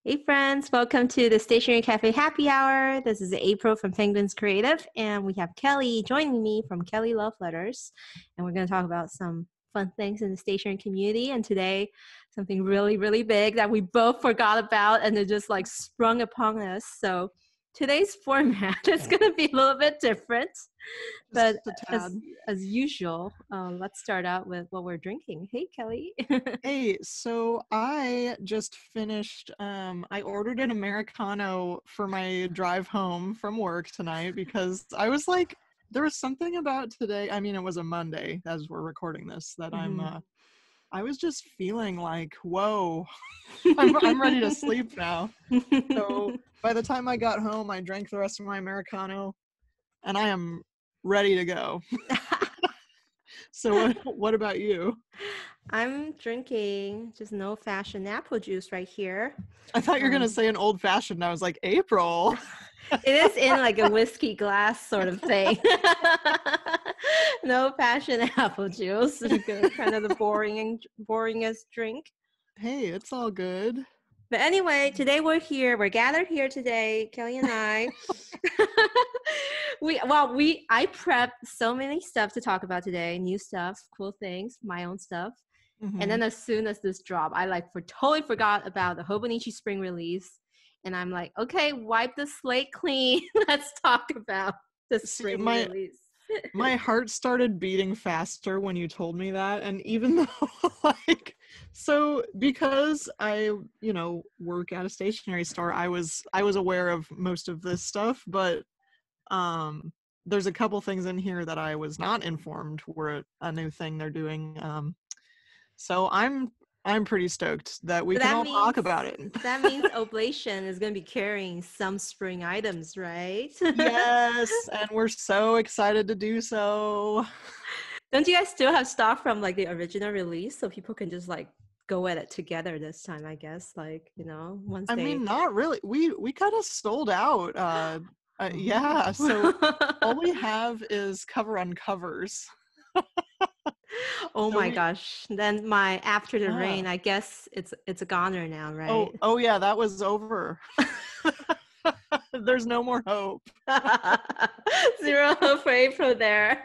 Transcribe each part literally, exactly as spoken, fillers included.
Hey friends, welcome to the Stationery Cafe Happy Hour. This is April from Penguins Creative, and we have Kelly joining me from Kelly Love Letters. And we're going to talk about some fun things in the stationery community. And today, something really, really big that we both forgot about and it just like sprung upon us. So today's format is going to be a little bit different. But as, as usual, uh, let's start out with what we're drinking. Hey, Kelly. Hey, so I just finished, um, I ordered an Americano for my drive home from work tonight because I was like, there was something about today, I mean, it was a Monday as we're recording this, that I'm, Mhm. uh, I was just feeling like, whoa, I'm, I'm ready to sleep now. So by the time I got home, I drank the rest of my Americano and I am ready to go. So what, what about you? I'm drinking just no fashion apple juice right here. I thought you were going to Um, say an old fashioned. I was like, April. it is in like a whiskey glass sort of thing. No fashion apple juice. Kind of the boring, boringest drink. Hey, it's all good. But anyway, today we're here. We're gathered here today, Kelly and I. we well, we I prepped so many stuff to talk about today. New stuff, cool things, my own stuff. And Mm-hmm. then as soon as this dropped, I like for totally forgot about the Hobonichi spring release. And I'm like, okay, wipe the slate clean. Let's talk about the See, spring my release. my heart started beating faster when you told me that, and even though like so because I, you know, work at a stationery store, I was I was aware of most of this stuff, but um there's a couple things in here that I was not informed were a new thing they're doing. Um so I'm I'm pretty stoked that we So can that all talk means about it. that means Oblation is going to be carrying some spring items, right? Yes, and we're so excited to do so. Don't you guys still have stuff from like the original release so people can just like go at it together this time, I guess, like, you know, once I they mean, not really. We we kind of sold out. Uh, uh, yeah. So all we oh. have is cover on covers. Oh So my we gosh. Then my After the yeah. Rain, I guess it's it's a goner now, Oh right? oh yeah, that was over. There's no more hope. Zero hope for April there.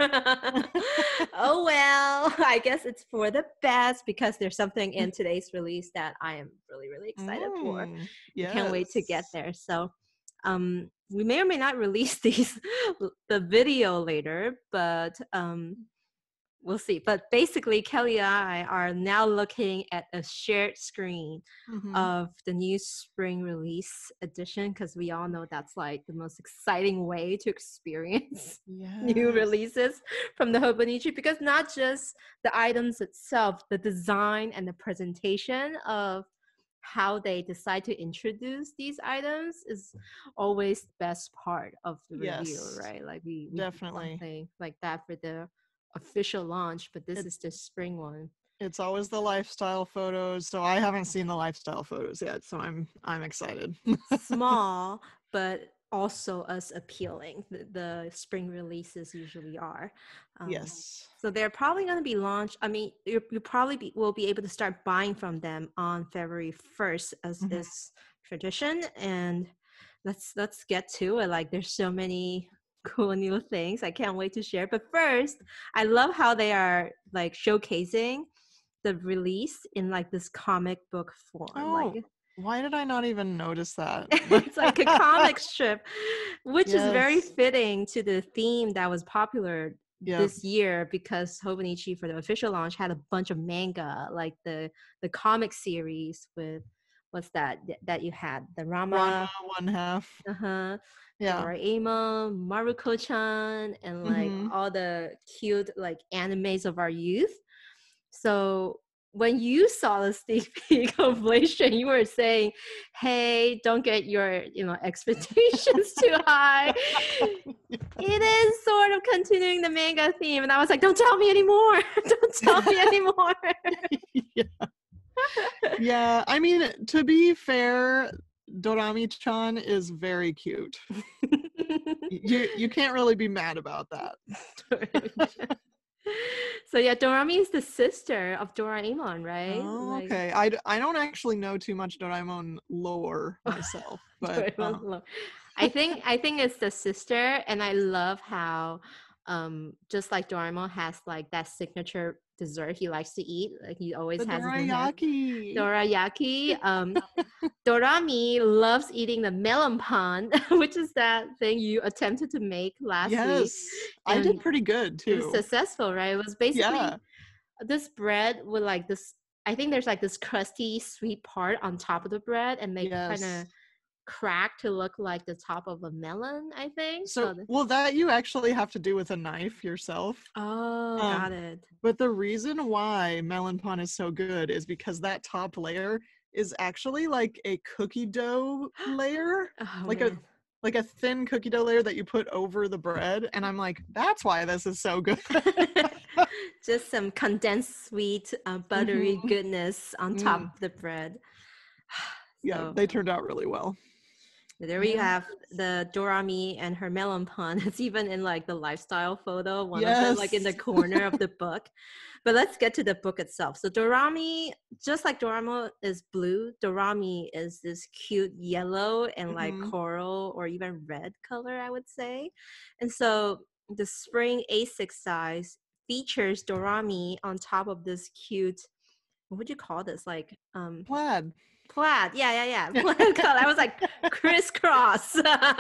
Oh well, I guess it's for the best because there's something in today's release that I am really, really excited for. Mm, I can't wait to get yes. there. So um we may or may not release these the video later, but um we'll see. But basically, Kelly and I are now looking at a shared screen Mm-hmm. of the new spring release edition because we all know that's like the most exciting way to experience new Yes. releases from the Hobonichi, because not just the items itself, the design and the presentation of how they decide to introduce these items is always the best part of the review, Yes. right? Like we we did Definitely. something like that for the official launch, but this It is the spring one. it's always the lifestyle photos. So I haven't seen the lifestyle photos yet, so I'm I'm excited. Small, but also as appealing. The, the spring releases usually are. Um, Yes. so they're probably going to be launched. I mean, you, you probably be, will be able to start buying from them on February first, as Mm-hmm. is tradition. And let's let's get to it. Like, there's so many cool new things. I can't wait to share. But first, I love how they are like showcasing the release in like this comic book form. Like Oh, why did I not even notice that? it's like a comic strip, which is very Yes. fitting to the theme that was popular Yep. this year because Hobonichi for the official launch had a bunch of manga, like the the comic series with what's that that you had the Ranma Rama, one half. uh-huh, Yeah. Doraemon, Maruko-chan, and like Mm-hmm. all the cute like animes of our youth. So when you saw the sneak peek of Blation, you were saying, "Hey, don't get your you know expectations too high." It is sort of continuing the manga theme, and I was like, "Don't tell me anymore! Don't tell me anymore!" Yeah. Yeah. I mean, to be fair, Dorami-chan is very cute. You you can't really be mad about that. So yeah, Dorami is the sister of Doraemon, right? Oh, Like okay. I, d- I don't actually know too much Doraemon lore myself, but Doraemon um, lore. I think I think it's the sister, and I love how um just like Doraemon has like that signature dessert he likes to eat, like he always the has in his hand. dorayaki. Dorayaki. Um, Dorami loves eating the melon pan, which is that thing you attempted to make last week, Yes, I did and pretty good it was too. successful, right? It was basically Yeah. this bread with like this. I think there's like this crusty sweet part on top of the bread, and they kind of Yes. crack to look like the top of a melon. I think So, so. The, well, that you actually have to do with a knife yourself. oh, Um, got it. but the reason why melon pan is so good is because that top layer is actually like a cookie dough layer, Oh like a man. like a thin cookie dough layer that you put over the bread. And I'm like, that's why this is so good. Just some condensed sweet, uh, buttery Mhm. goodness on top Mm. of the bread. Yeah, So they turned out really well. there we And have the Dorami and her melon pun. It's even in like the lifestyle photo, one of them like in the yes. corner of the book. But let's get to the book itself. So Dorami, just like Doramo is blue, Dorami is this cute yellow and like Mhm. coral or even red color, I would say. And so the spring A six size features Dorami on top of this cute, what would you call this? Like um Plaid. plaid. Yeah, yeah, yeah. Plaid color. I was like crisscross.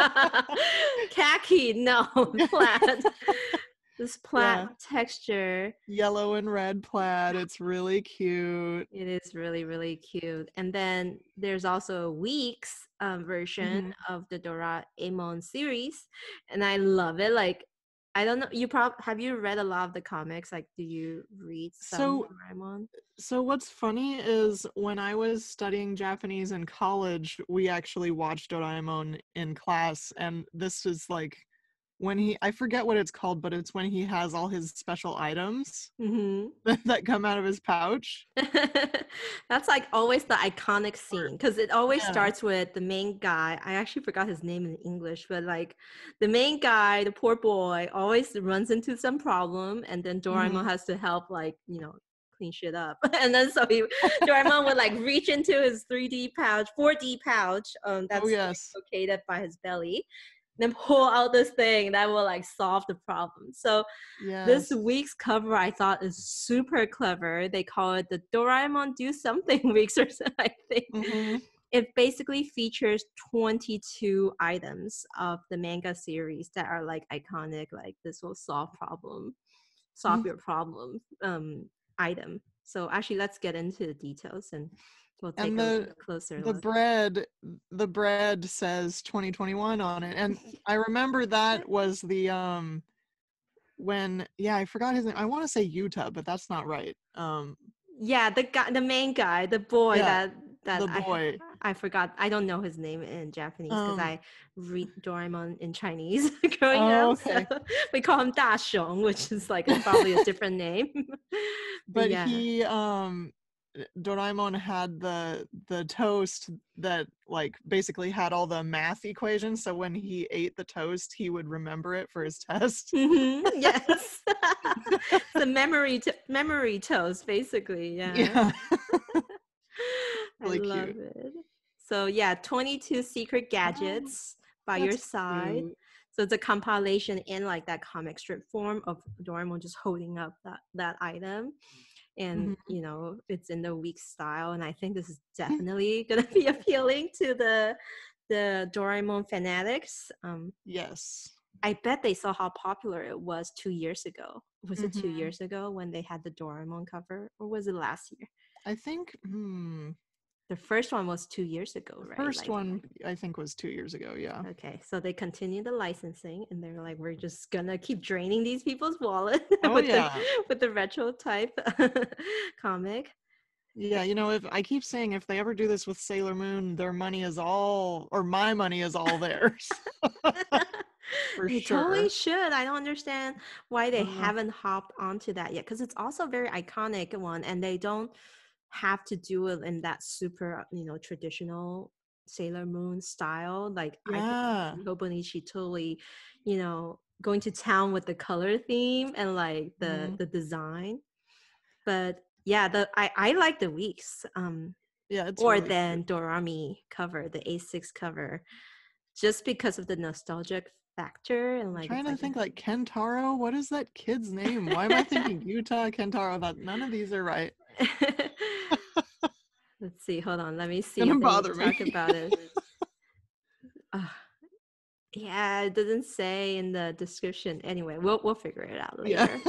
Khaki. No, plaid. This plaid Yeah. texture. Yellow and red plaid. It's really cute. It is really, really cute. And then there's also a week's um, version Mhm. of the Doraemon series, and I love it. Like, I don't know. You probably have you read a lot of the comics? Like, do you read some So Doraemon? so what's funny is when I was studying Japanese in college, we actually watched Doraemon in class, and this is like when he I forget what it's called, but it's when he has all his special items Mm-hmm. that come out of his pouch. That's like always the iconic Or scene because it always yeah. starts with the main guy. I actually forgot his name in English, but like the main guy, the poor boy, always runs into some problem, and then Doraemon Mhm. has to help, like, you know, clean shit up. And then so he, Doraemon would like reach into his three D pouch, four D pouch, um, Oh that's like yes. located by his belly, then pull out this thing that will like solve the problem. So this Yes. week's cover I thought is super clever. They call it the Doraemon Do Something Weeks or something, I think. Mhm. It basically features twenty-two items of the manga series that are like iconic, like this will solve problem, solve your problem um, item. So actually, let's get into the details and we'll take And a the closer the look. bread the bread says twenty twenty-one on it. And I remember that was the um when yeah, I forgot his name. I want to say Utah, but that's not right. Um Yeah, the guy, the main guy, the boy yeah, that that the I boy. I forgot. I don't know his name in Japanese because Um I read Doraemon in Chinese growing oh, up. So okay. we call him Da Xiong, which is like a, probably a different name. But But yeah. he um Doraemon had the the toast that like basically had all the math equations, so when he ate the toast he would remember it for his test. Hmm, yes. It's a memory to memory toast, basically. Yeah. Yeah. I Really love cute. it. So yeah, twenty-two secret Oh, gadgets by your that's side. cute. So it's a compilation in like that comic strip form of Doraemon just holding up that that item. And Mhm. you know, it's in the week style. And I think this is definitely gonna be appealing to the the Doraemon fanatics. Um, Yes. I bet they saw how popular it was two years ago. Was it two Mhm. years ago when they had the Doraemon cover, or was it last year? I think hmm, The first one was two years ago, the right? first Like, one I think was two years ago, yeah. okay, so they continue the licensing, and they're like, we're just gonna keep draining these people's wallet Oh with the yeah. with the retro type comic. Yeah, you know, if I keep saying if they ever do this with Sailor Moon, their money is all or my money is all theirs. For They totally sure. should. I don't understand why they Uh, haven't hopped onto that yet, because it's also a very iconic one, and they don't have to do it in that super, you know, traditional Sailor Moon style. Like I think yeah. Hobonichi totally, you know. going to town with the color theme and like the Mm. the design. But yeah, the I I like the weeks. Um, Yeah, it's or really then cute. Dorami cover, the A six cover, just because of the nostalgic factor and I'm like trying it's to like think like Kentaro. What is that kid's name? Why am I thinking Utah Kentaro? That none of these are right. let's see, hold on, let me see Gonna if they bother me. talk about it. Uh, yeah, it doesn't say in the description. Anyway, we'll we'll figure it out Yeah. later.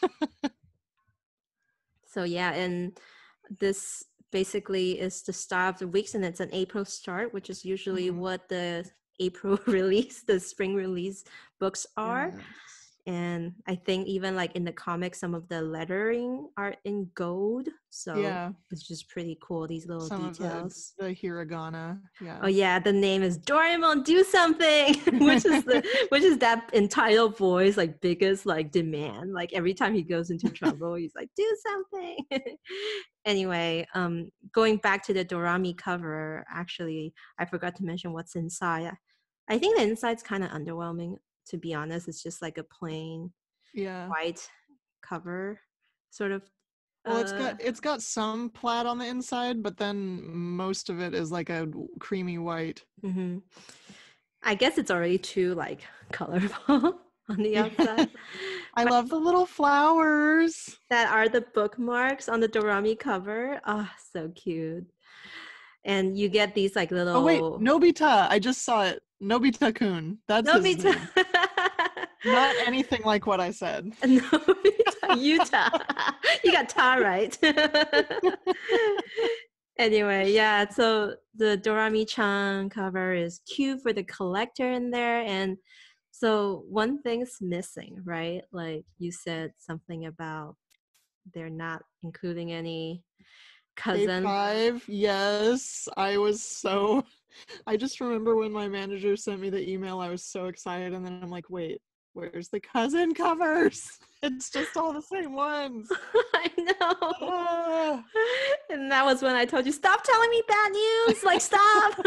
So yeah, and this basically is the start of the weeks, and it's an April start, which is usually Mhm. what the April release, the spring release books are. Yes. And I think even like in the comics, some of the lettering are in gold, so Yeah. it's just pretty cool, these little Some of the details. the hiragana. Yeah. Oh yeah, the name is Doraemon do something, which is the which is that entire boy's like biggest like demand. Like every time he goes into trouble, he's like, do something. Anyway, um going back to the Dorami cover, actually I forgot to mention what's inside. I think the inside's kind of underwhelming, to be honest. It's just like a plain Yeah. white cover, sort of. Well, it's uh got it's got some plaid on the inside, but then most of it is like a creamy white. mhm. I guess it's already too like colorful on the Yeah. outside. I But love the little flowers. that are the bookmarks on the Dorami cover. Oh, so cute. And you get these like Oh wait, little Nobita. I just saw it. Nobita-kun. That's his Nobita. name. Not anything like what I said. Nobita, Utah. You got Ta right. Anyway, yeah, so the Dorami-chan cover is cute for the collector in there. And so one thing's missing, right? Like you said something about they're not including any K cousin. five, yes. I was so I just remember when my manager sent me the email, I was so excited, and then I'm like, wait, where's the cousin covers? It's just all the same ones. I know. Ah. And that was when I told you, stop telling me bad news. Like, stop.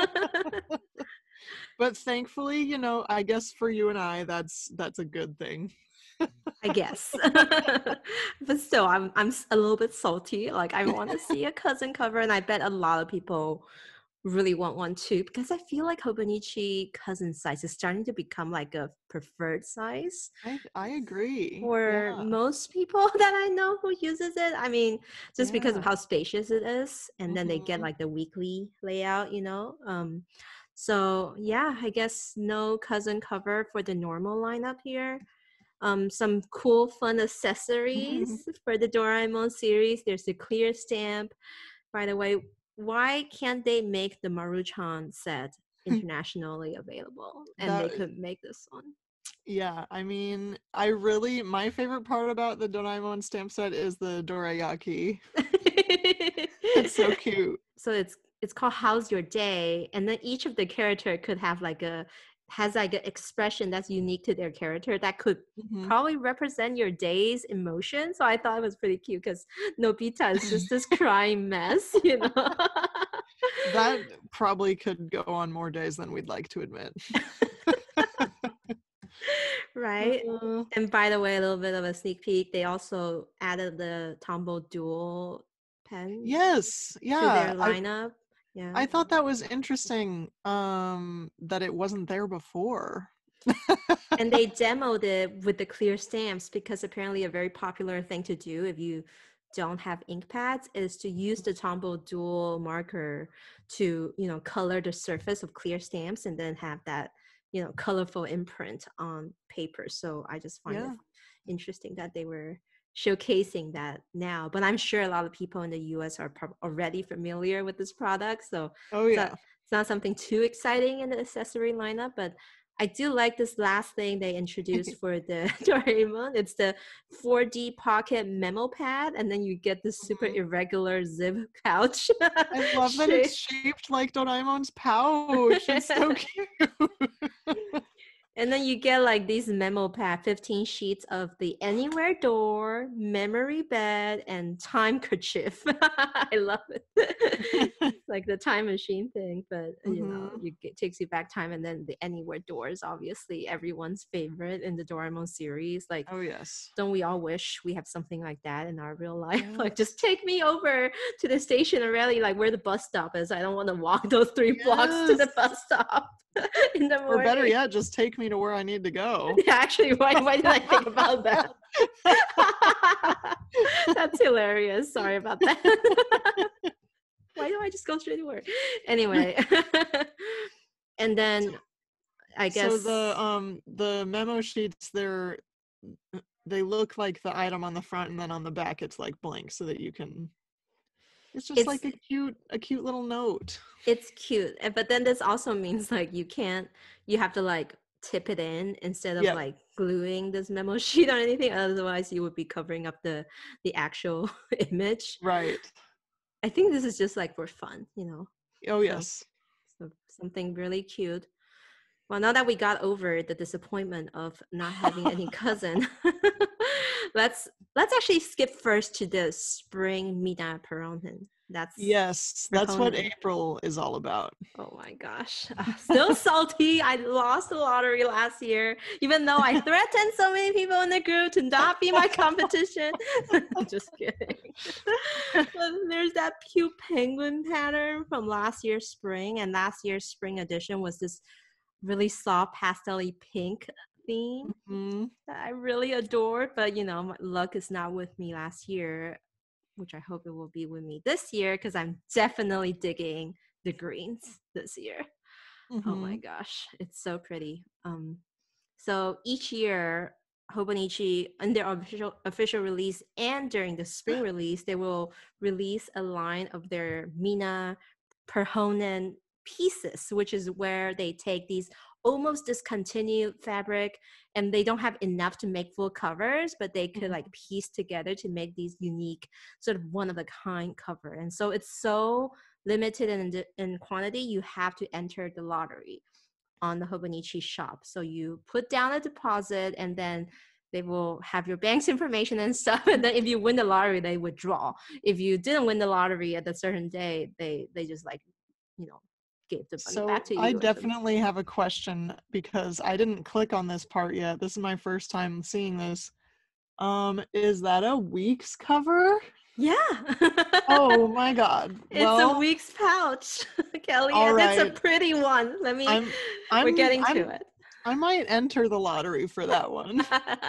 But thankfully, you know, I guess for you and I, that's that's a good thing. I guess. But still, I'm I'm s- a little bit salty. Like, I want to see a cousin cover, and I bet a lot of people really want one too, because I feel like Hobonichi cousin size is starting to become like a preferred size I I agree. for Yeah. most people that I know who uses it. I mean, just because of Yeah. how spacious it is, and then they get Mhm. like the weekly layout, you know. Um, so yeah, I guess no cousin cover for the normal lineup here. Um, some cool, fun accessories for the Doraemon series. There's the clear stamp. By the way, why can't they make the Maruchan set internationally available? And they That could make this one. Yeah, I mean, I really my favorite part about the Doraemon stamp set is the dorayaki. It's so cute. So it's it's called How's Your Day? And then each of the character could have like a has like an expression that's unique to their character that could Mhm. probably represent your day's emotion. So I thought it was pretty cute because Nobita is just this crying mess, you know. That probably could go on more days than we'd like to admit. Right. Uh, And by the way, a little bit of a sneak peek, they also added the Tombow dual pen yes, to their yeah. I lineup. Yeah. I thought that was interesting um that it wasn't there before. And they demoed it with the clear stamps because apparently a very popular thing to do if you don't have ink pads is to use the Tombow dual marker to, you know, color the surface of clear stamps and then have that, you know, colorful imprint on paper. So I just find Yeah. it interesting that they were showcasing that now. But I'm sure a lot of people in the U S are prob- already familiar with this product. So Oh it's yeah. not, it's not something too exciting in the accessory lineup, but I do like this last thing they introduced for the Doraemon. It's the four D pocket memo pad, and then you get this super Mhm. irregular zip pouch. I love that it's shape. shaped like Doraemon's pouch. It's so cute. And then you get like these memo pad, fifteen sheets of the anywhere door, memory bed, and time kerchief. I love it. Like the time machine thing, but you know, Mhm. you it takes you back time. And then the anywhere door is obviously everyone's favorite in the Doraemon series. Like, Oh yes. don't we all wish we have something like that in our real life? Like, just Yes. take me over to the station already, like where the bus stop is. I don't want to walk those three blocks to the Yes. bus stop in the Or better morning. yet, just take me to where I need to go. Yeah, actually, why, why did I think about that? That's hilarious. Sorry about that. Why don't I just go straight to work? Anyway. And then I guess So the um the memo sheets, they're they look like the item on the front, and then on the back it's like blank, so that you can. It's just it's like a cute a cute little note. it's cute. And- But then this also means like you can't you have to like tip it in instead of Yeah. like gluing this memo sheet or anything. Otherwise you would be covering up the the actual image. Right. I think this is just like for fun, you know. Oh So, yes. so something really cute. Well, now that we got over the disappointment of not having any cousin, let's let's actually skip first to the spring Mina Perhonen. That's Yes, that's what Perhonen. April is all about. Oh my gosh. Uh, still salty. I lost the lottery last year, even though I threatened so many people in the group to not be my competition. Just kidding. But there's that cute penguin pattern from last year's spring, and last year's spring edition was this really soft pastel-y pink theme Mhm. that I really adored. But you know, my luck is not with me last year, which I hope it will be with me this year, because I'm definitely digging the greens this year. Oh my Mhm. gosh, it's so pretty. Um, so each year, Hobonichi, in their official official release and during the spring release, they will release a line of their Mina Perhonen pieces, which is where they take these almost discontinued fabric and they don't have enough to make full covers, but they could Mhm. like piece together to make these unique sort of one of a kind cover. And so it's so limited in, in quantity, you have to enter the lottery on the Hobonichi shop. So you put down a deposit and then they will have your bank's information and stuff. And then if you win the lottery, they withdraw. If you didn't win the lottery at a certain day, they they just like, you know, gave the money back So to I you or something. definitely have a question because I didn't click on this part yet. This is my first time seeing this. Um, is that a week's cover? Yeah. Oh my god. It's a Well, week's pouch, Kelly, all and it's a right. pretty one. Let me, I'm we're I'm getting I'm to it. I might enter the lottery for that one.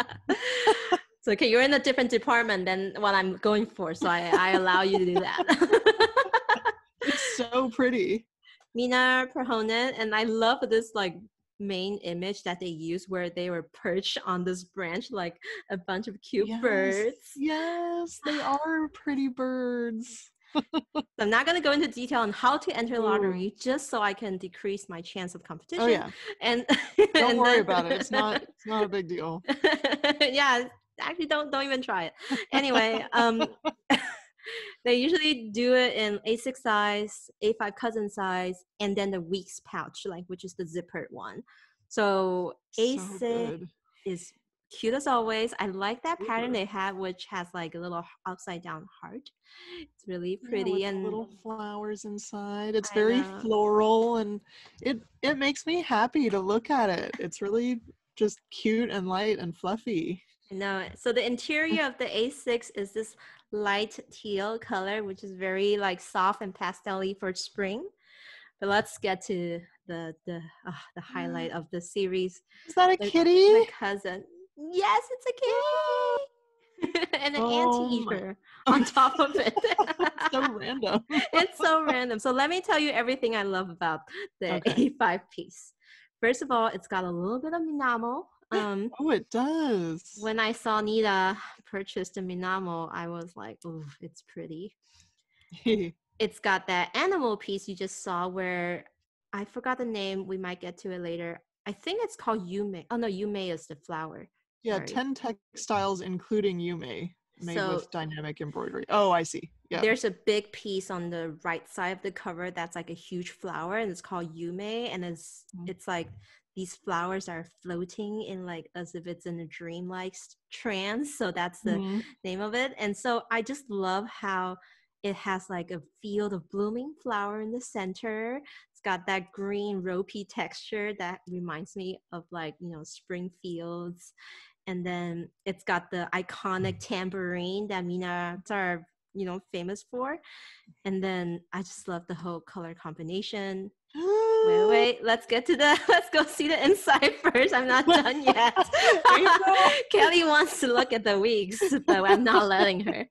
So, okay, you're in a different department than what I'm going for, so I, I allow you to do that. It's so pretty. Mina Perhonen, and I love this like main image that they use where they were perched on this branch like a bunch of cute Yes. birds. Yes, they are pretty birds. I'm not going to go into detail on how to enter the Ooh. lottery just so I can decrease my chance of competition. Oh yeah. And Don't and worry then, about it. It's not it's not a big deal. Yeah, actually don't don't even try it. Anyway, um they usually do it in A six size, A five cousin size, and then the week's pouch, like which is the zippered one. So A six So good. is cute as always. I like that pattern Super. they have, which has like a little upside down heart. It's really Yeah, pretty with the and little flowers inside. It's I very know. floral, and it it makes me happy to look at it. It's really just cute and light and fluffy. No, so the interior of the A six is this light teal color, which is very like soft and pastel-y for spring. But let's get to the the uh, the highlight of the series. Is that a The, kitty? the cousin. Yes, it's a kitty. And an Oh my. anteater on top of it. It's so random. It's so random. So let me tell you everything I love about the Okay. A five piece. First of all, it's got a little bit of Minamo. Um, Oh, it does. when I saw Nita purchase the Minamo, I was like, oh, it's pretty. It's got that animal piece you just saw where I forgot the name. We might get to it later. I think it's called Yume. Oh no, Yume is the flower. Yeah, Sorry. ten textiles including Yume made So with dynamic embroidery. Oh, I see. Yeah. there's a big piece on the right side of the cover that's like a huge flower and it's called Yume and it's Mhm. it's like these flowers are floating in like as if it's in a dreamlike s- trance. So that's the Mhm. name of it. And so I just love how it has like a field of blooming flower in the center. It's got that green ropey texture that reminds me of like, you know, spring fields. And then it's got the iconic tambourine that Minats are, you know, famous for. And then I just love the whole color combination. Wait, wait, let's get to the, let's go see the inside first. I'm not done yet. April. Kelly wants to look at the wigs, but I'm not letting her.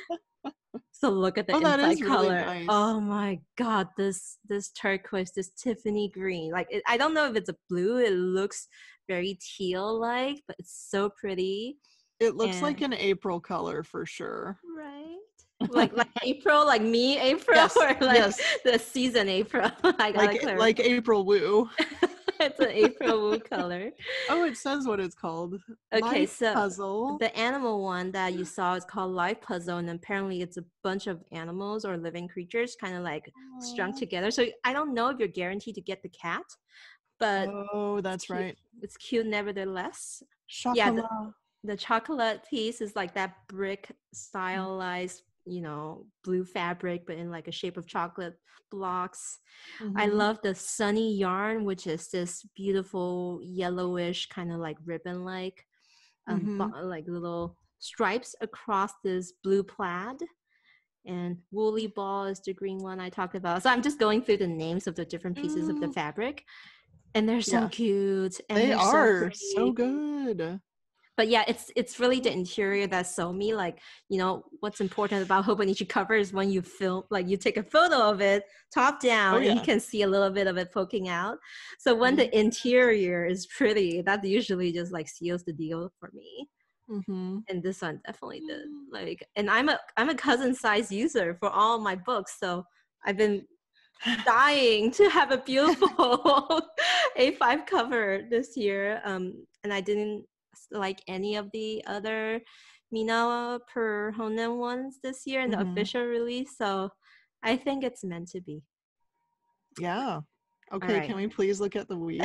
So look at the Oh, that inside is really color. nice. Oh my God, this this turquoise, this Tiffany green. Like it, I don't know if it's a blue. It looks very teal-like, but it's so pretty. It looks like And an April color for sure. right, like like April, like me April, Yes, or like yes. the season April. I gotta Like clarify. like April Woo. It's an April Woo color. Oh, it says what it's called. Okay, Life so puzzle. the animal one that you saw is called Life Puzzle, and apparently it's a bunch of animals or living creatures kind of like strung Aw. together. So I don't know if you're guaranteed to get the cat, but Oh, it's that's cute. right. It's cute nevertheless. Chocolat. Yeah, the, the chocolate piece is like that brick stylized, you know, blue fabric, but in like a shape of chocolate blocks. I Mhm. love the sunny yarn, which is this beautiful yellowish kind of like ribbon like um Mhm. bo- like little stripes across this blue plaid. And woolly ball is the green one I talked about. So I'm just going through the names of the different pieces of the Ooh. fabric, and they're so Yeah, cute and they they're so are so pretty. good. But yeah, it's it's really the interior that sold me. Like, you know, what's important about Hobonichi cover is when you film, like you take a photo of it top down Oh and you yeah. can see a little bit of it poking out. So when the interior is pretty, that usually just like seals the deal for me. Mm-hmm. And this one definitely did. Like, and I'm a I'm a cousin size user for all my books, so I've been dying to have a beautiful A five cover this year. Um, and I didn't like any of the other Minawa per Honen ones this year in the Mhm. official release. So I think it's meant to be. Yeah. All Okay, right. can we please look at the weeks?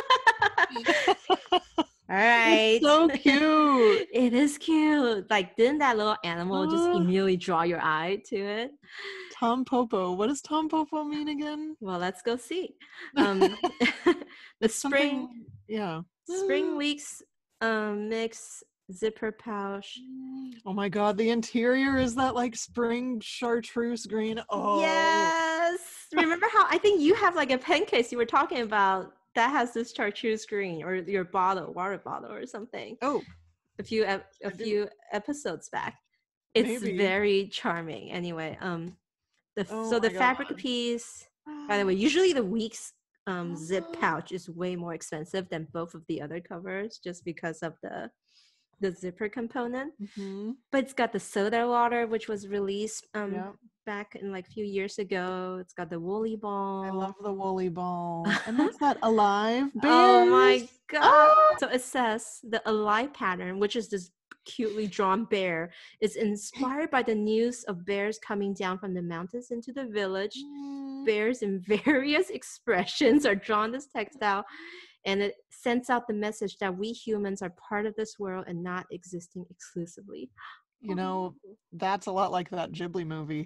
All right. It's so cute. It is cute. Like, didn't that little animal just Ah. immediately draw your eye to it? Tom Popo. What does Tom Popo mean again? Well, let's go see. Um, the It's spring something. Yeah. spring weeks um, mix zipper pouch. Oh my god, the interior is that like spring chartreuse green. Oh. Yes. Remember how I think you have like a pen case you were talking about that has this chartreuse green, or your bottle, water bottle, or something. Oh. A few ep- a I do. few episodes back. It's Maybe. very charming. Anyway, um, the Oh so the my fabric god. piece. By the way, usually the week's um, zip pouch is way more expensive than both of the other covers, just because of the the zipper component. Mm-hmm. But it's got the soda water, which was released um, Yeah. back in like a few years ago. It's got the woolly ball. I love the woolly ball. And what's that? Alive bears? Oh my god. Ah! So it says the alive pattern, which is this cutely drawn bear, is inspired by the news of bears coming down from the mountains into the village. Mm. Bears in various expressions are drawn this textile, and it sends out the message that we humans are part of this world and not existing exclusively. You know, that's a lot like that Ghibli movie.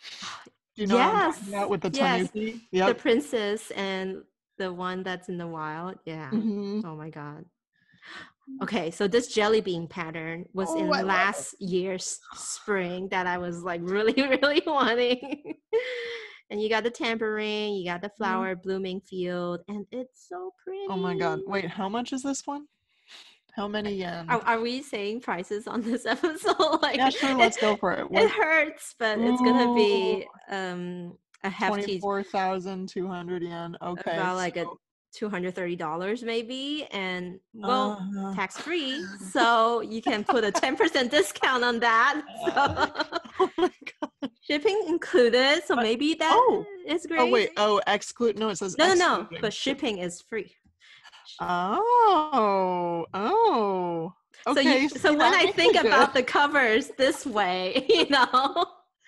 Do you know Yes. what I'm talking about with the Yes. tanuki? The Yep. princess and the one that's in the wild. Yeah. Mhm. Oh my god. Okay, so this jelly bean pattern was Oh, in I love last year's spring that I was like really, really wanting. And you got the tambourine, you got the flower blooming field, and it's so pretty. Oh my god. Wait, how much is this one? How many yen? Are, are we saying prices on this episode? Like, Yeah, sure, let's it, go for it. It What? hurts, but it's gonna be um a hefty twenty-four thousand two hundred yen. Okay. about like a so- two hundred thirty dollars maybe, and well, Uh-huh. tax free, so you can put a ten percent discount on that. So Oh my god. shipping included, so But- maybe that oh. is great. Oh wait. Oh, exclude. No, it says no, no, no, excluding. but shipping is free. Oh. Oh. Okay. So you, see, so when that I makes think it good. about the covers this way, you know,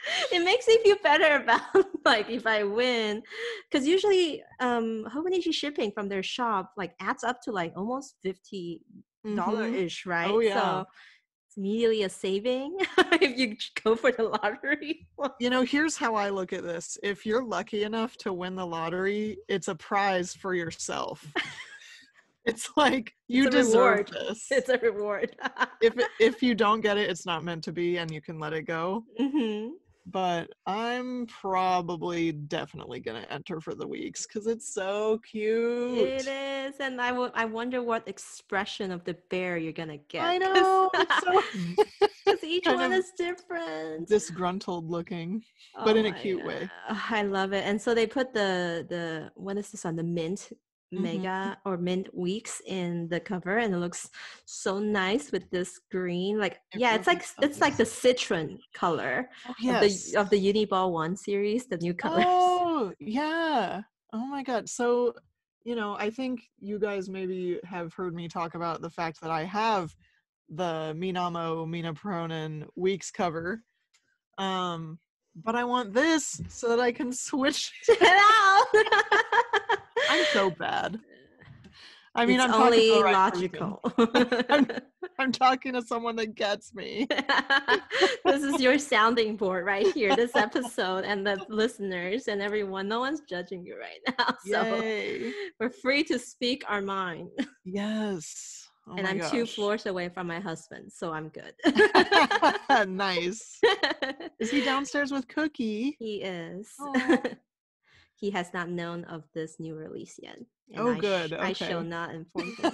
It makes me feel better about like if I win, because usually um Hobonichi shipping from their shop like adds up to like almost fifty dollar Mm-hmm. ish, right? Oh yeah. So it's immediately a saving if you go for the lottery. You know, here's how I look at this. If you're lucky enough to win the lottery, it's a prize for yourself. It's like you It's a deserve reward. this. It's a reward. If it, if you don't get it, it's not meant to be, and you can let it go. hmm But I'm probably definitely gonna enter for the weeks because it's so cute. It is, and I wo- I wonder what expression of the bear you're gonna get. I know. It's so Because each kind one of is different. disgruntled looking, Oh but in a my cute God. way. I love it. And so they put the the what is this on the mint Mhm. mega or mint weeks in the cover, and it looks so nice with this green. Like It yeah, it's really like it's like the does. citron color Oh of the yes. of the Uniball One series, the new colors. Oh yeah. Oh my God. So, you know, I think you guys maybe have heard me talk about the fact that I have the Minamo Mina Peronin Weeks cover. Um, but I want this so that I can switch. Get out! I'm so bad. I mean, it's I'm talking to only the right logical. I'm, I'm talking to someone that gets me. This is your sounding board right here, this episode, and the listeners and everyone. No one's judging you right now. So Yay. we're free to speak our mind. Yes. Oh And my I'm gosh. two floors away from my husband, so I'm good. Nice. Is he downstairs with Cookie? He is. Aw. He has not known of this new release yet. And Oh, I good. I shall Okay. not inform him.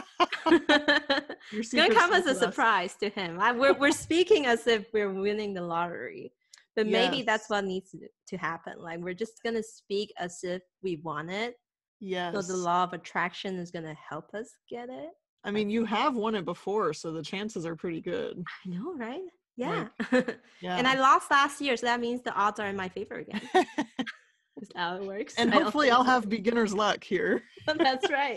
Your It's gonna secret's come as safe a with us. surprise to him. I, we're we're speaking as if we're winning the lottery, but maybe that's Yes. what needs to, to happen. Like we're just gonna speak as if we want it. Yes. So the law of attraction is gonna help us get it. I mean, you have won it before, so the chances are pretty good. I know, right? Yeah. Like, And I yeah. lost last year, so that means the odds are in my favor again. Is that how it works? And I don't hopefully think I'll so. have beginner's luck here. That's right.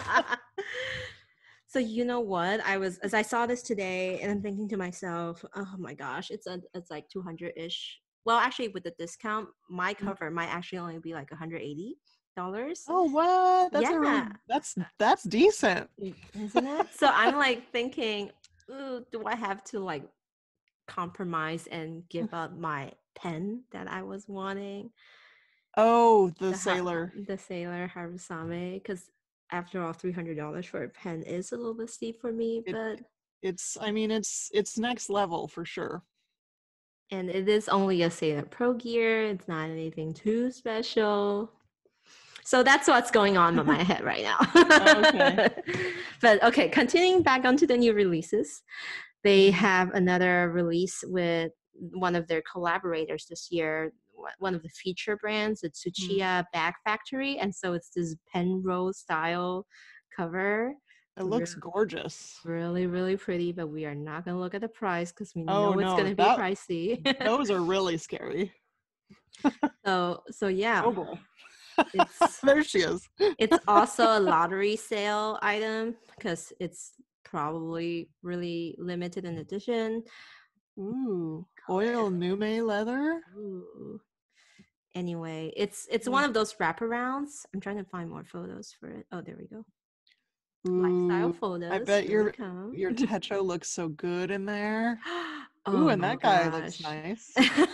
So you know what? I was as I saw this today, and I'm thinking to myself, oh my gosh, it's a, it's like two hundred ish. Well, actually, with the discount, my cover might actually only be like one hundred eighty dollars. Oh, what? That's a really, Yeah. that's that's decent. Isn't it? So I'm like thinking, ooh, do I have to like compromise and give up my pen that I was wanting? Oh, the, The ha- sailor. the sailor Harusame, because after all, three hundred dollars for a pen is a little bit steep for me, It- but It's, I mean, it's it's next level for sure. and it is only a Sailor Pro gear. It's not anything too special. So that's what's going on in my head right now. Okay. But okay, continuing back onto the new releases, they have another release with one of their collaborators this year, one of the feature brands, the Tsuchiya Bag Factory. And so it's this Penrose style cover. It looks Really- gorgeous. Really, really pretty, but we are not going to look at the price because we Oh, know it's no, going to be that- pricey. Those are really scary. so, so yeah, Oh boy. it's There she is. it's also a lottery sale item because it's probably really limited in edition. Ooh, oil nume leather. Ooh. Anyway, it's it's Mm. one of those wraparounds. I'm trying to find more photos for it. Oh, there we go. Lifestyle Ooh, photos. I bet Here we your come. your Techo looks so good in there. Oh Ooh, and my that guy looks gosh. nice.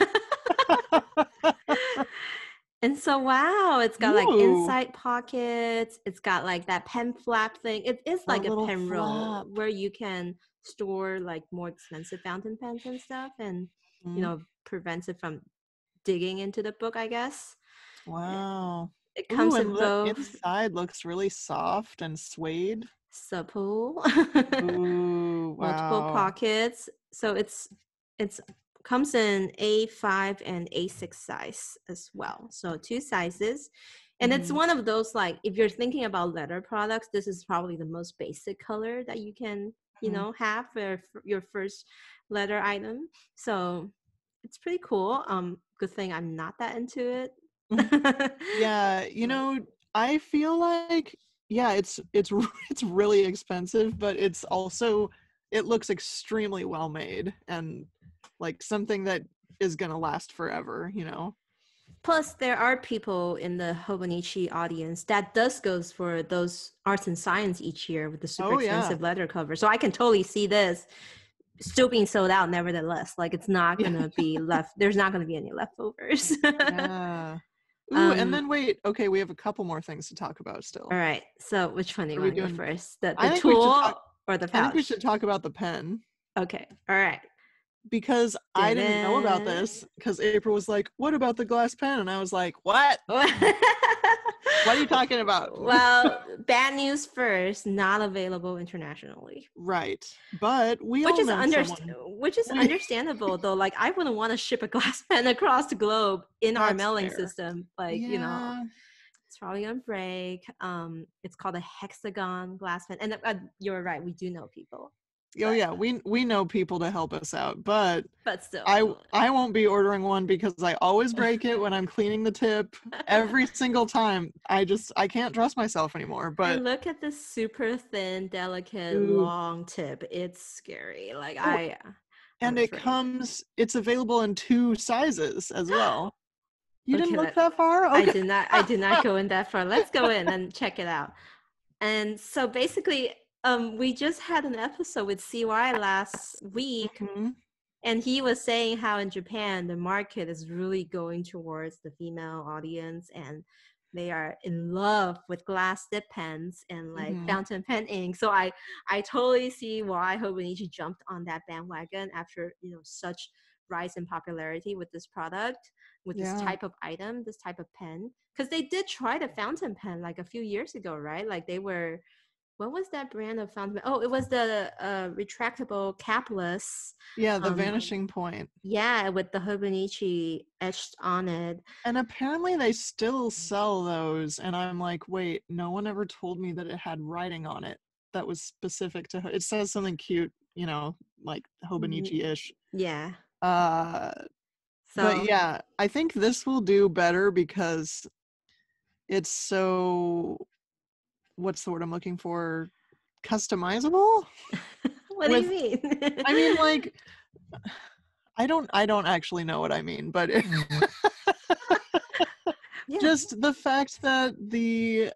And so wow, it's got like Ooh. inside pockets. It's got like that pen flap thing. It is The like a little pen roll flap. where you can store like more expensive fountain pens and stuff, and Mhm. you know prevents it from digging into the book, I guess. Wow. It comes Ooh, in and the both inside looks really soft and suede. supple, Ooh, multiple wow. pockets. So it's it's comes in A five and A six size as well. So two sizes. And it's Mhm. one of those like if you're thinking about leather products, this is probably the most basic color that you can, you Mhm. know, have for for your first leather item. So it's pretty cool. Um good thing I'm not that into it. Yeah, you know, I feel like yeah, it's it's it's really expensive, but it's also it looks extremely well made and like something that is gonna last forever, you know. Plus, there are people in the Hobonichi audience that does goes for those arts and science each year with the super Oh yeah. expensive leather cover. So I can totally see this still being sold out nevertheless. Like it's not Yeah. gonna be left. There's not gonna be any leftovers. Yeah. Ooh, um, and then wait. Okay, we have a couple more things to talk about still. all right. So which one do you What are want we to go doing? first? The I the think we should tool talk. or the I think we pouch? should talk about the pen Okay. All right. because I didn't know about Da-da. this because April was like, "What about the glass pen?" And I was like, "What? What are you talking about?" Well, bad news first. Not available internationally. Right, but we Which all is know under, someone. which is We- understandable though. Like I wouldn't want to ship a glass pen across the globe in our That's mailing fair. system. Like yeah. you know, it's probably gonna break. Um, it's called a hexagon glass pen, and uh, you're right. We do know people. Oh but, yeah, we we know people to help us out, but but still, I I won't be ordering one because I always break it when I'm cleaning the tip every single time. I just I can't trust myself anymore. But and look at this super thin, delicate, Ooh. long tip. It's scary. Like Oh, I, and I'm it afraid. comes. It's available in two sizes as well. You Okay, didn't look let- that far. I Okay. did not. I did not go in that far. Let's go in and check it out. And so basically, um, we just had an episode with C Y last week, Mhm. and he was saying how in Japan the market is really going towards the female audience, and they are in love with glass dip pens and like Mhm. fountain pen ink. So I, I totally see why Hobonichi jumped on that bandwagon after you know such rise in popularity with this product, with Yeah. this type of item, this type of pen. Because they did try the fountain pen like a few years ago, right? Like they were, what was that brand of fountain pen? Oh, it was the uh, retractable capless. Yeah, the um, vanishing point. Yeah, with the Hobonichi etched on it. And apparently they still sell those. And I'm like, wait, no one ever told me that it had writing on it that was specific to. It says something cute, you know, like Hobonichi-ish. Yeah. Uh, So but yeah, I think this will do better because it's so. What's the word I'm looking for? Customizable? what With, do you mean? I mean, like, I don't, I don't actually know what I mean, but it, Yeah. just the fact that the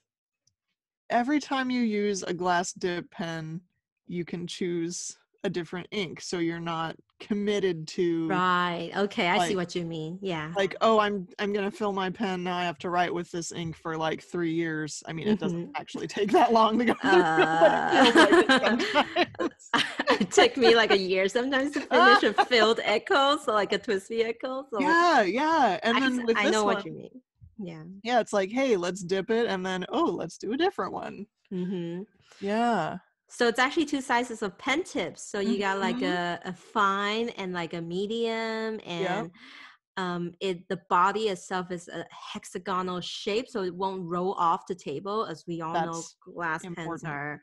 every time you use a glass dip pen, you can choose a different ink, so you're not committed to Right. Okay, I see like- what you mean. Yeah. like, oh, I'm I'm gonna fill my pen now. I have to write with this ink for like three years. I mean, it doesn't Mhm. actually take that long to go through, Uh, but it feels like it sometimes. it took me like a year sometimes to finish a filled echo, so like a twisty echo. So Yeah, yeah. And I, then with I this know one, what you mean. Yeah. yeah, it's like, hey, let's dip it, and then oh, let's do a different one. Mm-hmm. Yeah. So it's actually two sizes of pen tips. So you got like Mhm. a, a fine and like a medium, and Yep. um, it the body itself is a hexagonal shape, so it won't roll off the table. As we all know, That's glass pens important. are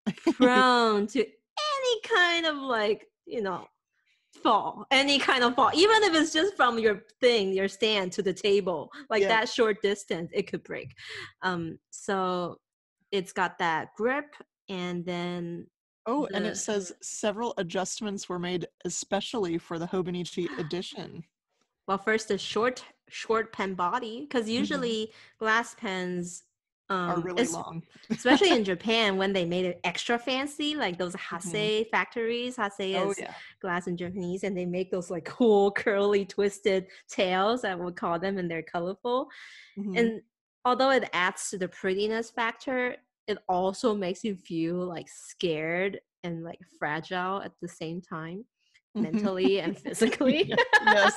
prone to any kind of like you know fall, any kind of fall, even if it's just from your thing, your stand to the table, like Yeah. that short distance, it could break. Um, so it's got that grip, and then Oh, and the- it says several adjustments were made especially for the Hobonichi edition. well, first the short short pen body, because usually glass pens um Are really es- long. especially in Japan, when they made it extra fancy, like those Hase Mhm. factories. Hase Oh is yeah. glass in Japanese, and they make those like cool, curly, twisted tails, I would call them, and they're colorful. Mhm. And although it adds to the prettiness factor, it also makes you feel like scared and like fragile at the same time, Mhm. mentally and physically. Yes.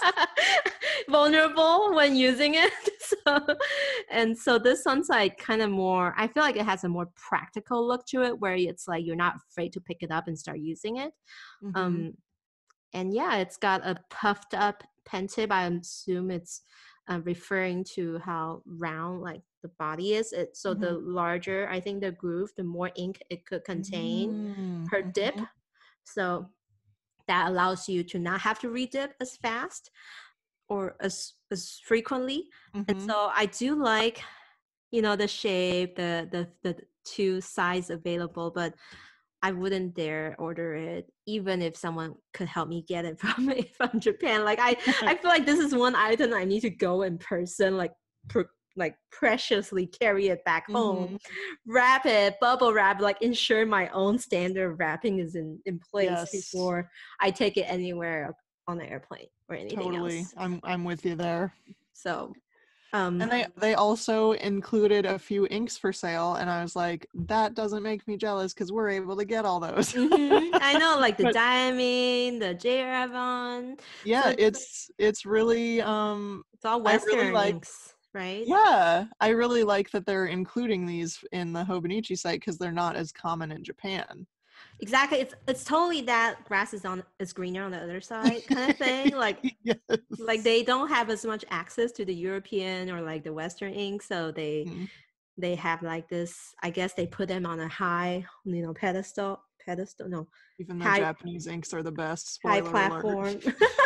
Vulnerable when using it. So, and so this one's like kind of more, I feel like it has a more practical look to it, where it's like you're not afraid to pick it up and start using it. Mhm. Um, and yeah, it's got a puffed up pen tip. I assume it's uh, referring to how round like the body is. It so the larger I think the groove, the more ink it could contain Mm, per dip. mhm. So that allows you to not have to redip as fast or as as frequently. And Mhm. so I do like, you know, the shape, the the the two size available, but I wouldn't dare order it, even if someone could help me get it from from Japan. Like I, I feel like this is one item I need to go in person, like pr- like preciously carry it back home, Mm-hmm. wrap it, bubble wrap, like ensure my own standard of wrapping is in in place Yes. before I take it anywhere on the airplane or anything Totally. else. I'm I'm with you there. So, um, And they they also included a few inks for sale, and I was like, that doesn't make me jealous because we're able to get all those. mhm, I know, like the But Diamine, the J. Avon. yeah, So it's it's really um it's all I really Western like inks, right? yeah, I really like that they're including these in the Hobonichi site because they're not as common in Japan. Exactly. It's it's totally that grass is on is greener on the other side kind of thing. Like Yes. like they don't have as much access to the European or like the Western ink, so they Mhm. they have like this. I guess they put them on a high, you know, pedestal pedestal. No, Even though high Japanese inks are the best, high spoiler alert. platform.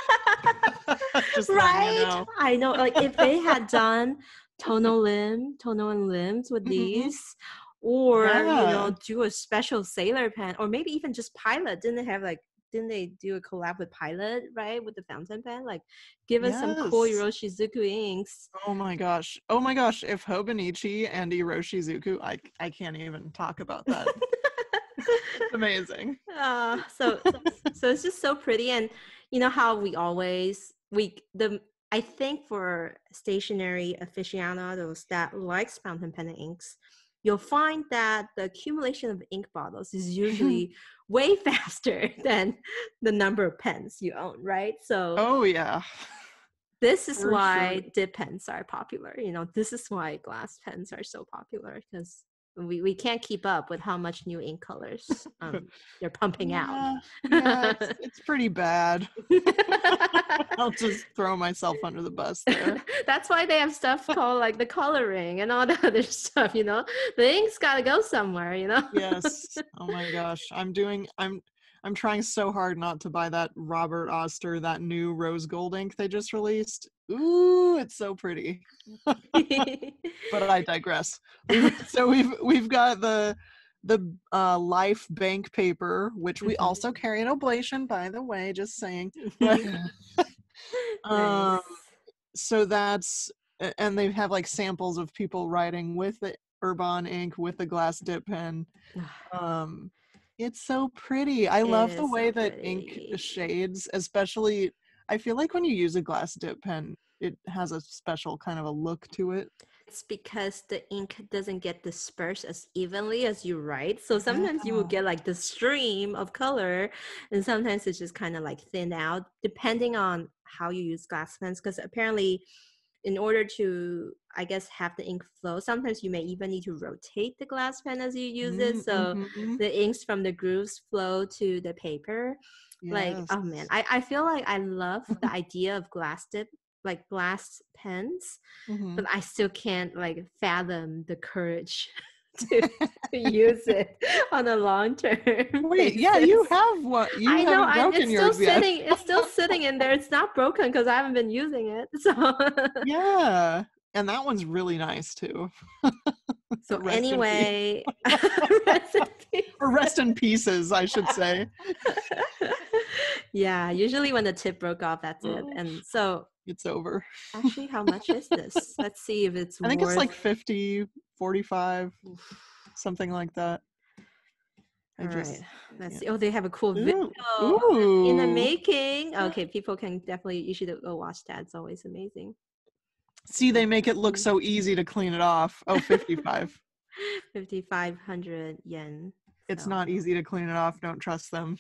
Just letting you Right? know. I know. Like if they had done Tono Lim, Tono and Lims with Mhm. these, or you Yeah. know, do a special sailor pen, or maybe even just Pilot. Didn't they have like? Didn't they do a collab with Pilot, right, with the fountain pen? Like, give us some cool Yes. Hiroshizuku inks. Oh my gosh. Oh my gosh. If Hobonichi and Iroshizuku, I I can't even talk about that. It's amazing. uh, so so it's just so pretty, and you know how we always we the I think for stationery aficionados that likes fountain pen and inks, you'll find that the accumulation of ink bottles is usually way faster than the number of pens you own, right? So Oh yeah. this is For sure. why dip pens are popular. You know, this is why glass pens are so popular because we, we can't keep up with how much new ink colors um, they're pumping out. Yeah. Yeah, it's it's pretty bad. I'll just throw myself under the bus there. That's why they have stuff called like the coloring and all the other stuff, you know. The ink's got to go somewhere, you know. Yes. Oh my gosh. I'm doing I'm I'm trying so hard not to buy that Robert Oster, that new rose gold ink they just released. Ooh, it's so pretty. But I digress. We've, so we've we've got the the uh, Life Bank paper, which we Mhm. also carry an oblation, by the way, just saying. But um, Nice. so that's a- and they have like samples of people writing with the Urbon ink with the glass dip pen. Um, it's so pretty. I It love the is way so that ink pretty. shades, especially. I feel like when you use a glass dip pen, it has a special kind of a look to it. It's because the ink doesn't get dispersed as evenly as you write. So sometimes you will Yeah. get like the stream of color, and sometimes it's just kind of like thinned out, depending on how you use glass pens. Because apparently, in order to, I guess, have the ink flow, sometimes you may even need to rotate the glass pen as you use it. So Mm-hmm. the inks from the grooves flow to the paper. Like, Yes. oh man, I, I feel like I love the idea of glass dip, like glass pens, Mm-hmm. but I still can't like fathom the courage to, to use it on a long term Wait, basis. yeah, you have one. You I know, haven't I, broken it's still yours yet. sitting. It's still sitting in there. It's not broken because I haven't been using it. So, Yeah, and that one's really nice too. so Rest in peace. anyway, rest in peace. Or rest in pieces, I should say. Yeah, usually when the tip broke off, that's it. And so, It's over. actually, how much is this? Let's see if it's I think worth. it's like fifty, forty-five, something like that. I All just, right, let's yeah. see. Oh, they have a cool video Ooh. in the Ooh. making. Okay, people can definitely, you should go watch that. It's always amazing. See, they make it look so easy to clean it off. Oh, fifty-five. fifty-five hundred yen. It's so. not easy to clean it off. Don't trust them.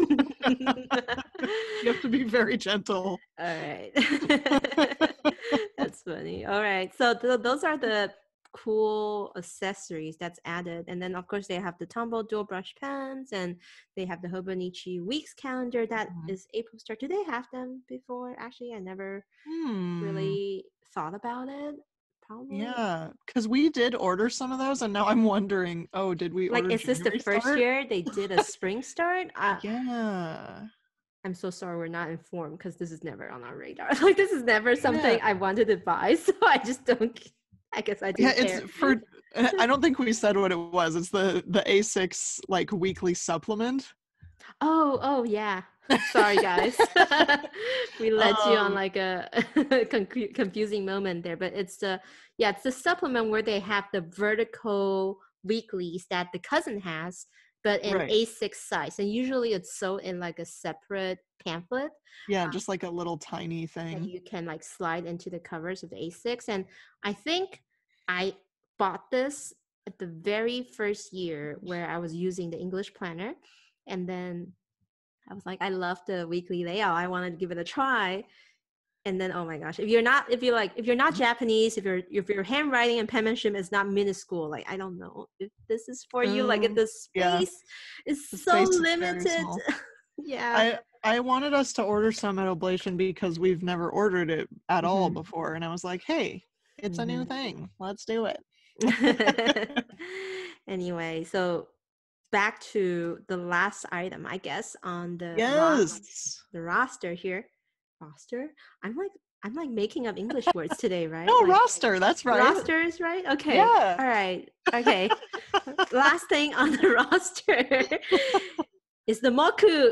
You have to be very gentle. All right. That's funny. All right. So th- those are the cool accessories that's added. And then, of course, they have the Tombow dual brush pens, and they have the Hobonichi Weeks calendar that Mhm. is April start. Do they have them before? Actually, I never Hmm. really thought about it. Probably. Yeah, because we did order some of those, and now I'm wondering, oh, did we Like, order is this the January first start? year they did a spring start? I, Yeah. I'm so sorry we're not informed because this is never on our radar. Like, this is never something Yeah. I wanted to buy, so I just don't. I guess I Yeah, didn't it's care. for. I don't think we said what it was. It's the the A six like weekly supplement. Oh, oh yeah. Sorry, guys. We led you on Um, like a confu- confusing moment there, but it's the yeah, it's the supplement where they have the vertical weeklies that the cousin has, but in right. A six size, and usually it's sold in like a separate pamphlet Yeah, just like a little tiny that thing. you can like slide into the covers of the A six. And I think I bought this at the very first year where I was using the English planner, and then I was like, I love the weekly layout. I wanted to give it a try. And then, oh my gosh, if you're not, if you're like, if you're not Japanese, if your if your handwriting and penmanship is not minuscule, like I don't know if this is for you. Like, if Um, the yeah, space is the so space is very limited, small. yeah. I I wanted us to order some at Oblation because we've never ordered it at all Mhm. before, and I was like, hey, it's a new Mhm. thing. Let's do it. Anyway, so back to the last item, I guess, on the ro- Yes. the roster here. Roster? I'm like I'm like making up English words today, right? No, Like roster. That's right. roster is right? Okay. Yeah. All right. Okay. Last thing on the roster is the moku.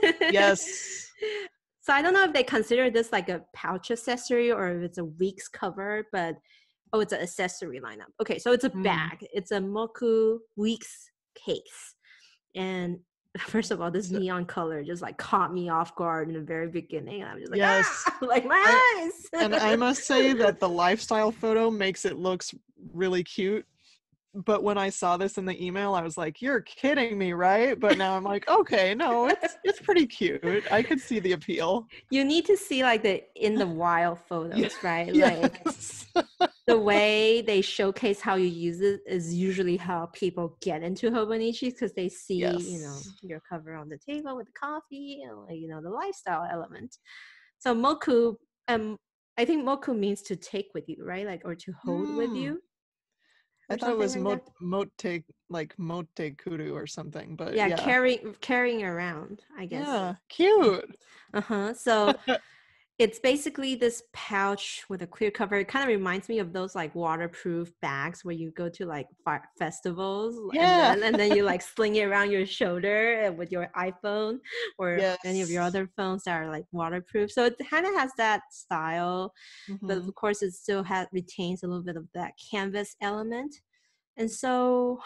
Yes. So I don't know if they consider this like a pouch accessory or if it's a week's cover, but oh, it's an accessory lineup. Okay, so it's a Mm. bag. It's a moku week's case. And first of all, this So- neon color just like caught me off guard in the very beginning. I'm just like, yes. ah, like my I eyes. and I must say that the lifestyle photo makes it looks really cute. But when I saw this in the email, I was like, "You're kidding me, right?" But now I'm like, "Okay, no, it's it's pretty cute. I could see the appeal." You need to see like the in the wild Yeah. photos, right? Like Yes. the way they showcase how you use it is usually how people get into Hobonichi because they see, you know, Yes. your cover on the table with the coffee and like, you know, the lifestyle element. So moku, um, I think moku means to take with you, right? Like or to hold with Hmm. you I or thought it something was like mot that. mote like mote kuru or something, but Yeah, yeah. carrying carrying around, I guess. Yeah, cute. Uh-huh. So it's basically this pouch with a clear cover. It kind of reminds me of those like waterproof bags where you go to like fi- festivals and Yeah. then and then you like sling it around your shoulder uh, with your iPhone or any of your Yes. other phones that are like waterproof. So it kind of has that style, but Hmm. of course it still has retains a little bit of that canvas element. And so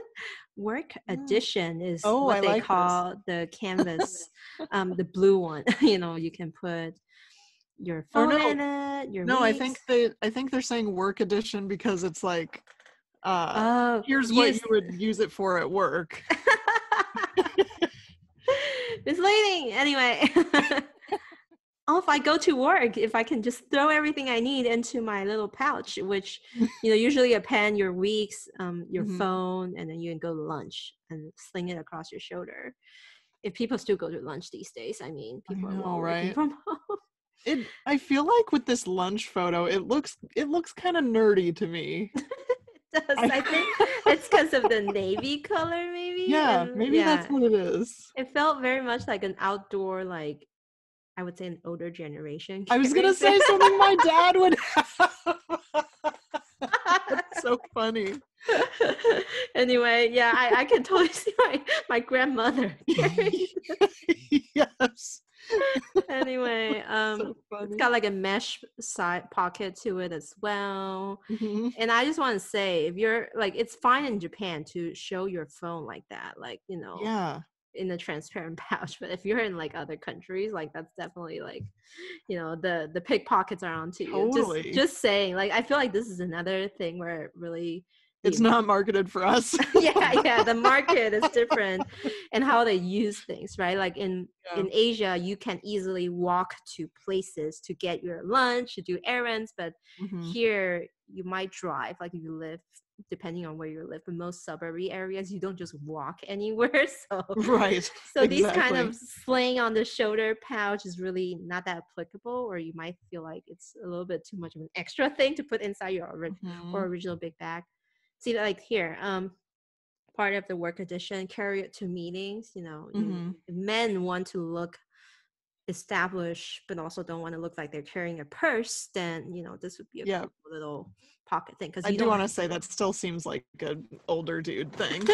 work Mm. edition is Oh, what I they like this. call the canvas, um, the blue one. You know, you can put your Oh phone no, in it, your no, I weeks. think they I think they're saying work edition because it's like uh Oh, here's what you use would use it for at work. misleading. Anyway, oh, if I go to work, if I can just throw everything I need into my little pouch, which you know, usually a pen, your weeks, um, your Hmm. phone, and then you can go to lunch and sling it across your shoulder. If people still go to lunch these days, I mean, I people are know, all working right? from home. It I feel like with this lunch photo, it looks it looks kind of nerdy to me. It does. I I think it's because of the navy color, maybe, Yeah, and maybe that's yeah, what it is. it felt very much like an outdoor, like I would say, an older generation I was gonna carries it. say something my dad would have. That's so funny. Anyway, yeah, I, I can totally see my, my grandmother carrying. Yes. Anyway, um, So it's funny. got like a mesh side pocket to it as well. Hmm. And I just want to say, if you're like, it's fine in Japan to show your phone like that, like you know, Yeah, in a transparent pouch. But if you're in like other countries, like that's definitely like, you know, the the pickpockets are onto you. Just totally. just saying, like I feel like this is another thing where really It's the not marketed for us. yeah, yeah, the market is different and how they use things, right? Like in Yeah. in Asia, you can easily walk to places to get your lunch, to do errands, but Hmm. here you might drive, like if you live, depending on where you live, in most suburban areas, you don't just walk anywhere. So Right. so these kind Exactly. of sling on the shoulder pouch is really not that applicable, or you might feel like it's a little bit too much of an extra thing to put inside your ori- or Hmm. original big bag. See, like here, um, part of the work edition, carry it to meetings. You know, you Hmm. men want to look established but also don't want to look like they're carrying a purse, then you know this would be a Yeah. cool little pocket thing because I you do don't want to say that still seems like an older dude thing.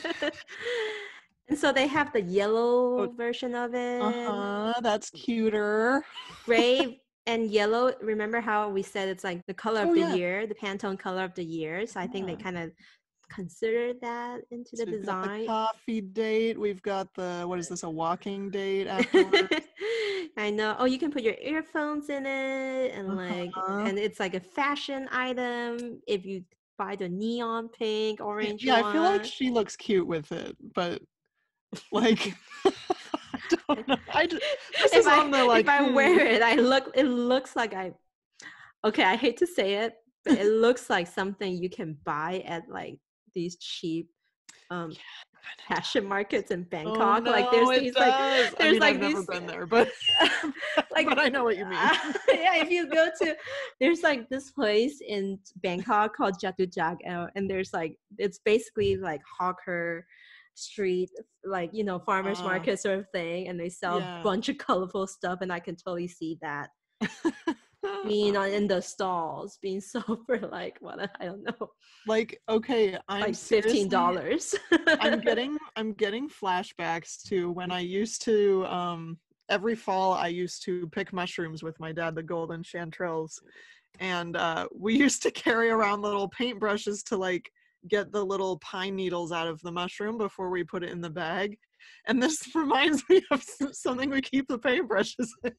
And so they have the yellow Oh, version of it, uh-huh, that's cuter. gray and yellow. Remember how we said it's like the color of Oh the yeah. year, the Pantone color of the year? So I think they Yeah. kind of considered that into the So we've got the design. coffee date. We've got the, what is this, a walking date afterwards? I know. Oh, you can put your earphones in it, and like, Uh-huh. and it's like a fashion item if you buy the neon pink, orange Yeah, one. I feel like she looks cute with it, but like, I don't know. I just, this if is I on the like. if I hmm. wear it, I look. It looks like I. Okay, I hate to say it, but it looks like something you can buy at like these cheap um fashion markets in Oh Bangkok. no, Like there's it these like does. I there's mean, like I've never these been there, but like but I know what you mean. uh, yeah, if you go to there's like this place in Bangkok called Jatujak, uh, and there's like it's basically like hawker street, like you know farmers Uh, market sort of thing, and they sell a yeah. bunch of colorful stuff, and I can totally see that being on in the stalls being sold for like what I don't know, Like, okay, I'm like seriously, fifteen dollars. I'm getting I'm getting flashbacks to when I used to um every fall I used to pick mushrooms with my dad, the golden chanterelles. And uh we used to carry around little paintbrushes to like get the little pine needles out of the mushroom before we put it in the bag. And this reminds me of something we keep the paintbrushes in.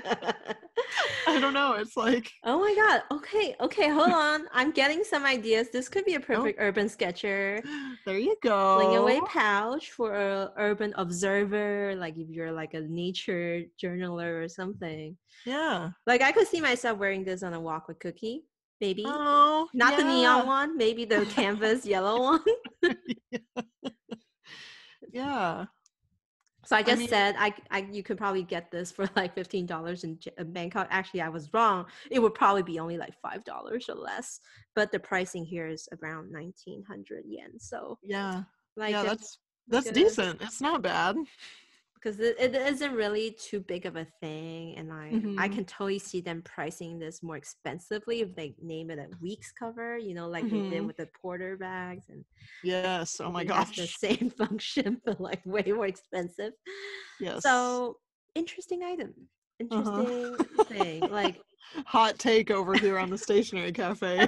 I don't know. It's like, Oh my god. Okay, okay, hold on. I'm getting some ideas. This could be a perfect urban sketcher. there you go. Fling away pouch for a urban observer, like if you're like a nature journaler or something. Yeah. Like I could see myself wearing this on a walk with Cookie, maybe. Oh, Not yeah. the neon one, maybe the canvas yellow one. Yeah. So I just I mean, said I, I you could probably get this for like fifteen dollars in J- uh, Bangkok. Actually, I was wrong. It would probably be only like five dollars or less. But the pricing here is around nineteen hundred yen. So yeah. like Yeah, a, that's that's like a, decent. It's not bad. because it, it isn't really too big of a thing, and I I Mhm. can totally see them pricing this more expensively if they name it a week's cover. You know, like they did Mhm. with the porter bags, and Yes. Oh my it has the gosh. same function but like way more expensive. Yes. So interesting item. Uh-huh. Interesting thing. Like Hot take over here on the stationery cafe.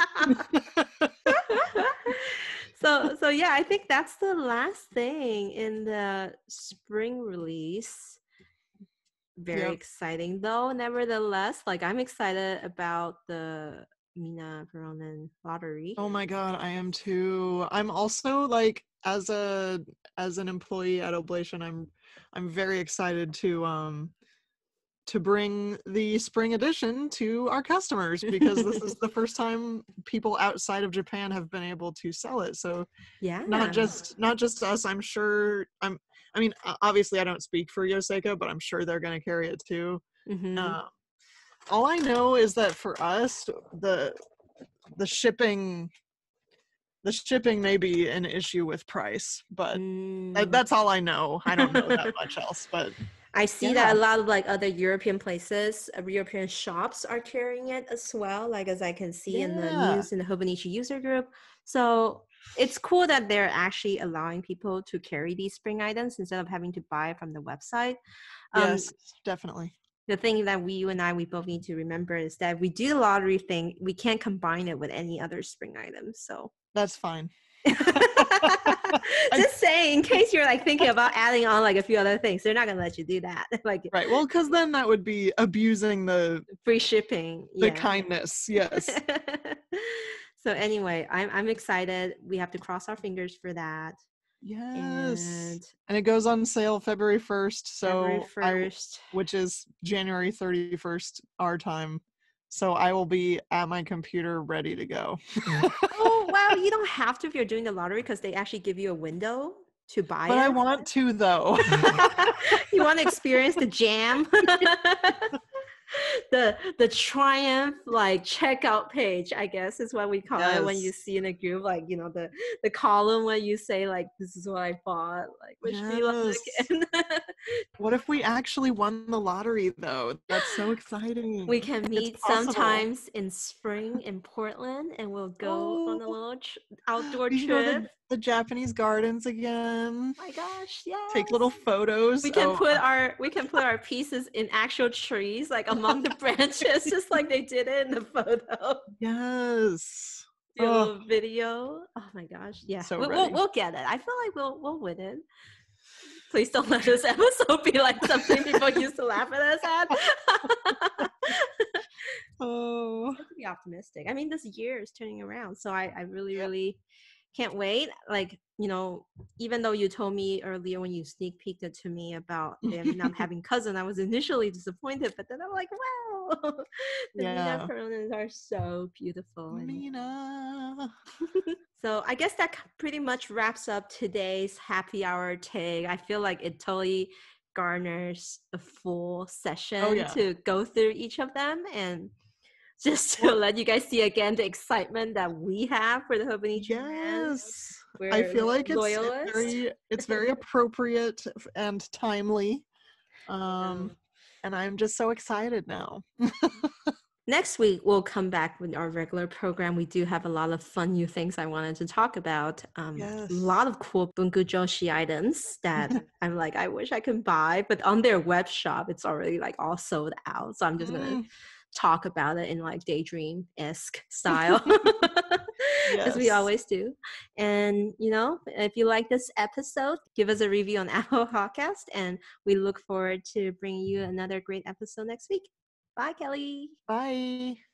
so so yeah, I think that's the last thing in the spring release. Very Yep. exciting though, nevertheless. Like I'm excited about the Mina Veronin lottery. Oh my god, I am too. I'm also like as a as an employee at Oblation, I'm I'm very excited to um to bring the spring edition to our customers because this is the first time people outside of Japan have been able to sell it. So Yeah. not just not just us, I'm sure I'm I mean o- obviously I don't speak for Yoseka, but I'm sure they're going to carry it too. Mhm. Uh, all I know is that for us the the shipping the shipping may be an issue with price, but Mm. that, that's all I know. I don't know that much else, but I see yeah. that a lot of like other European places, uh, European shops are carrying it as well, like as I can see in the Yeah. news in the Hobonichi user group. So it's cool that they're actually allowing people to carry these spring items instead of having to buy from the website. Um, Yes, definitely. the thing that we, you and I, we both need to remember is that we do the lottery thing. We can't combine it with any other spring items. So That's fine. just saying, in case you're like thinking about adding on like a few other things, they're not gonna let you do that. Like Right. Well, because then that would be abusing the free shipping. the Yeah. kindness. Yes. So anyway, I'm I'm excited. We have to cross our fingers for that. Yes. And And it goes on sale February first. So February I, first. which is January thirty-first our time. So I will be at my computer ready to go. Oh wow, you don't have to if you're doing the lottery because they actually give you a window to buy But it. I want to though. You want to experience the jam? the the triumph like checkout page, I guess is what we call it when you Yes. see in a group, like you know the the column where you say like this is what I bought, like wish me luck Yes. again. What if we actually won the lottery though? That's so We exciting. can It's meet possible. sometimes in spring in Portland, and we'll go on a Oh, little tr- outdoor we can go to trip. the, the Japanese gardens again. My gosh, Take yes. little photos. We can Oh, put our we can put our pieces in actual trees, like among the branches, just like they did it in the photo. yes. Do a Oh, little video. Oh my gosh, yeah, so we, we'll ready. we'll get it. I feel like we'll we'll win it. Please don't let this episode be like something people used to laugh at us at. Oh, Have to be optimistic. I mean, this year is turning around, so I, I really, yep. really can't wait. Like, you know, even though you told me earlier when you sneak peeked it to me about them not having cousin, I was initially disappointed, but then I'm like, wow, the Mina Yeah. Peronas are so beautiful. And Mina. so I guess that pretty much wraps up today's happy hour tag. I feel like it totally garners a full Oh session yeah. to go through each of them, and just to Well, let you guys see again the excitement that we have for the Hobonichi brand. yes. I We're feel like it's it's loyalists. very it's very appropriate f- and timely. Um Um, and I'm just so excited now. next week, we'll come back with our regular program. We do have a lot of fun new things I wanted to talk about. Um, a Yes. lot of cool Bungu Joshi items that I'm like, I wish I could buy, but on their web shop, it's already like all sold out. So I'm just going to Mm, talk about it in like daydream-esque style. As we yes. always do. And, you know, if you like this episode, give us a review on Apple Podcast. And we look forward to bringing you another great episode next week. Bye, Kelly. Bye.